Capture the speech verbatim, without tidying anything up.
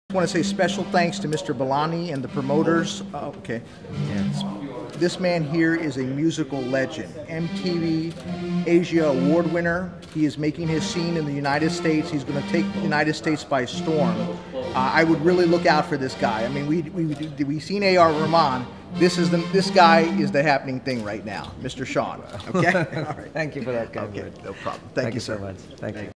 I want to say special thanks to Mister Bellani and the promoters. Oh, okay. Yes. This man here is a musical legend. M T V Asia Award winner. He is making his scene in the United States. He's going to take the United States by storm. Uh, I would really look out for this guy. I mean, we we we we seen A R Rahman. This is the this guy is the happening thing right now, Mister Sean. Okay. All right. Thank you for that, kind Okay. word. No problem. Thank, Thank you, you so sir. much. Thank you.